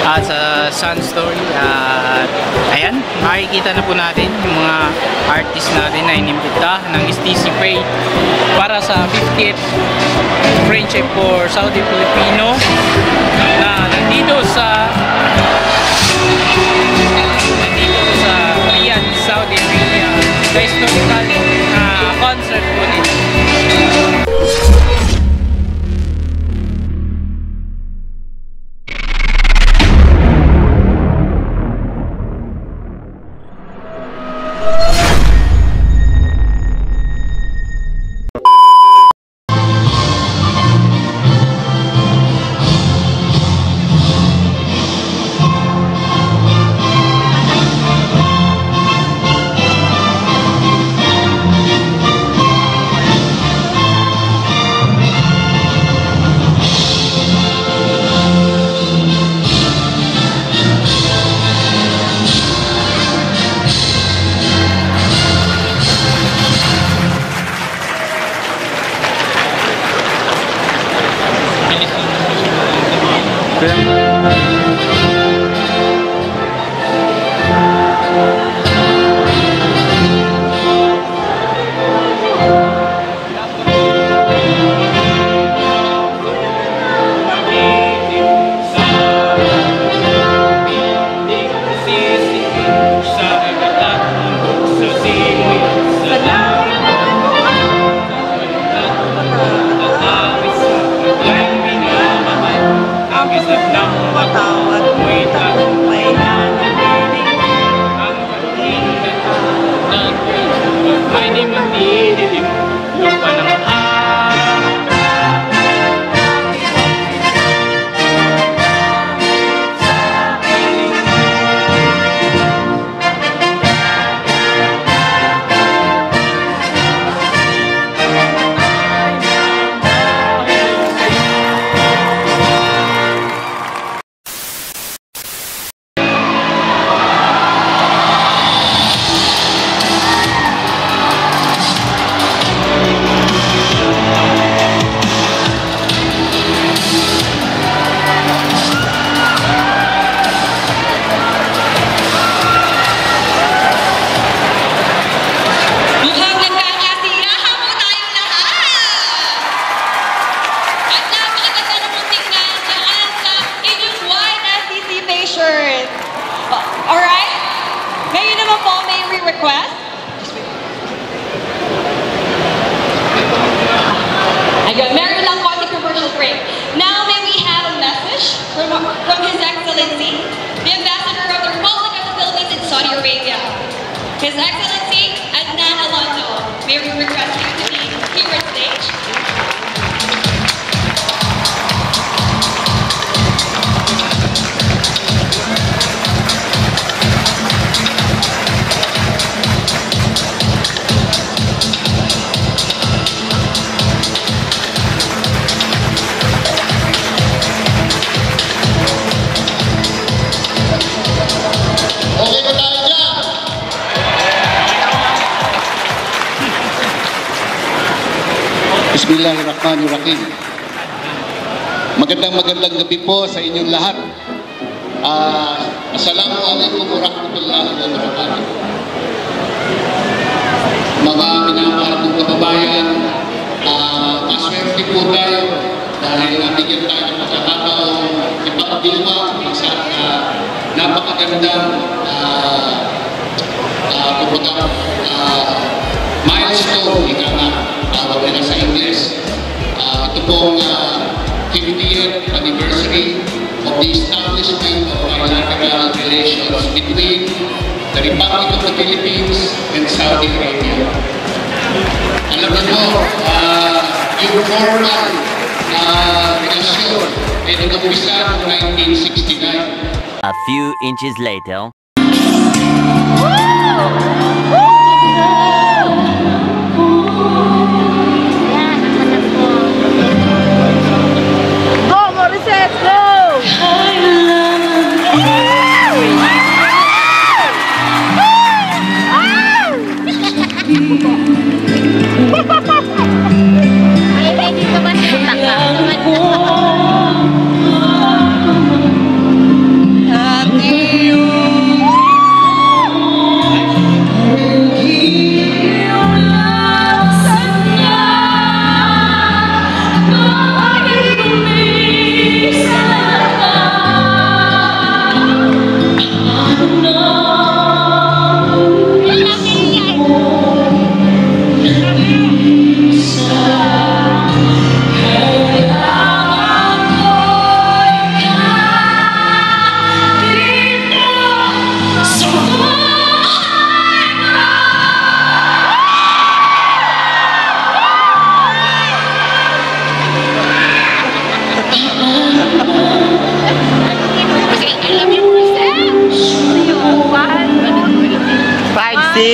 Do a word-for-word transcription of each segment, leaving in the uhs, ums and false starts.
at sa Sun Story. At ayan, makikita na po natin yung mga artist natin na inimbita ng S T C Parade para sa fiftieth Friendship for Saudi Filipino na nandito sa nandito sa Riyadh, Saudi Arabia, sa historical uh, concert po nito. From His Excellency, the Ambassador of the Republic of the Philippines in Saudi Arabia, His Excellency Adnan Alonso. May we request you to be here on stage. Bismillahirrahmanirrahim. Magandang magandang gabi po sa inyong lahat. Uh, Assalamualaikum warahmatullahi wabarakatuh. Mga minamahal kong kababayan, uh, maswerte po tayo dahil nabigyan tayo ng pagkakataon ipagdiwang sa uh, napakagandang uh, uh, kumbaga, uh, milestone, ika nga, tawag nila sa English. Uh, ito pong uh, fiftieth anniversary of the establishment of bilateral relations between the Republic of the Philippines and Saudi Arabia. Alam niyo po, uh, yung formal uh, relasyon ay nag-umpisa noong nineteen sixty-nine. A few inches later.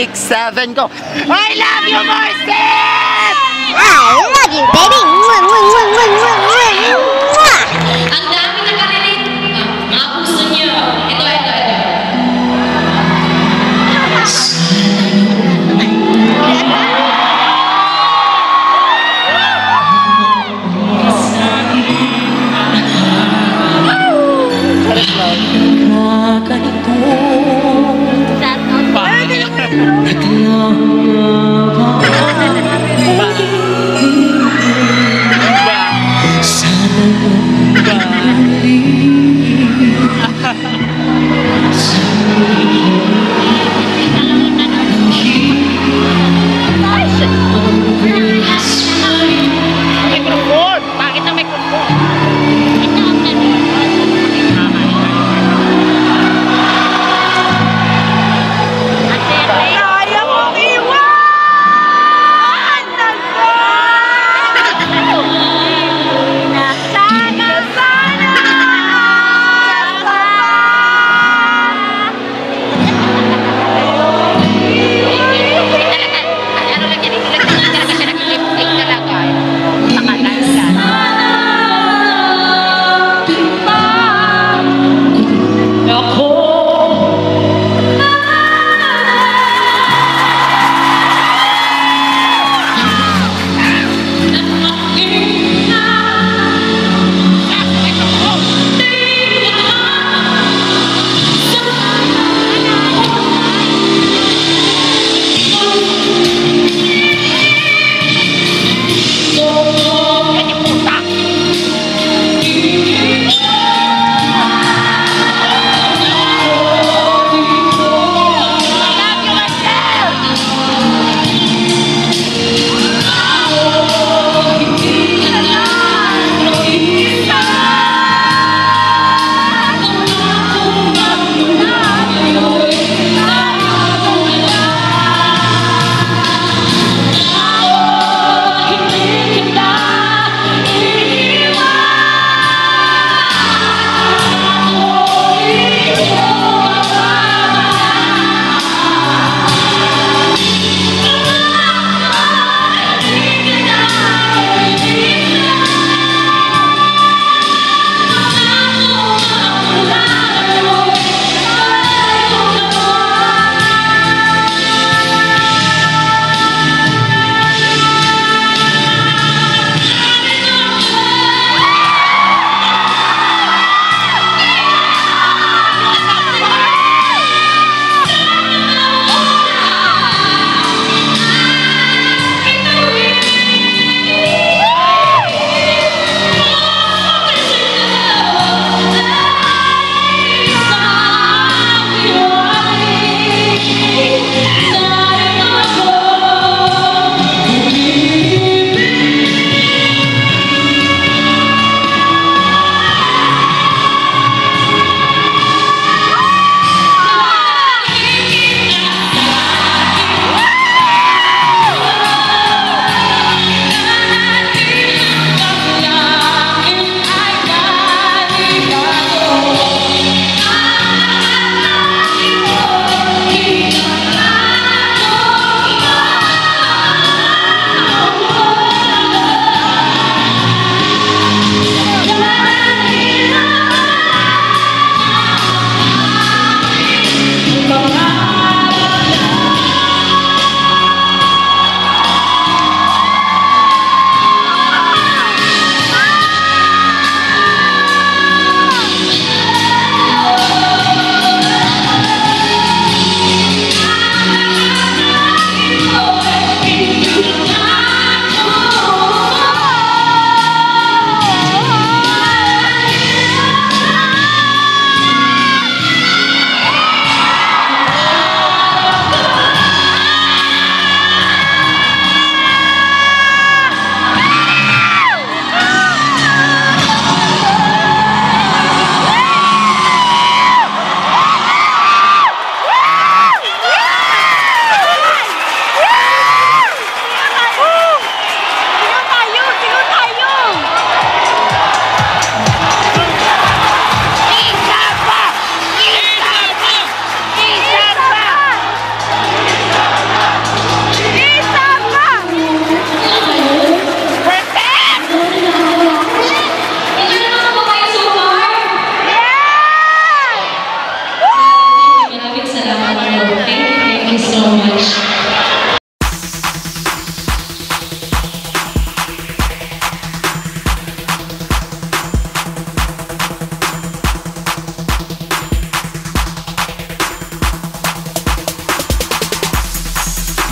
six, seven, go! I love you, Marcy! I love you, baby! Mwah, mwah, mwah, mwah, mwah, mwah, mwah. Ang dami nakarelate. Ah, mga puso niyo. Ito, ito, ito.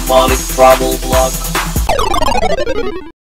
Malik Travel Vlog.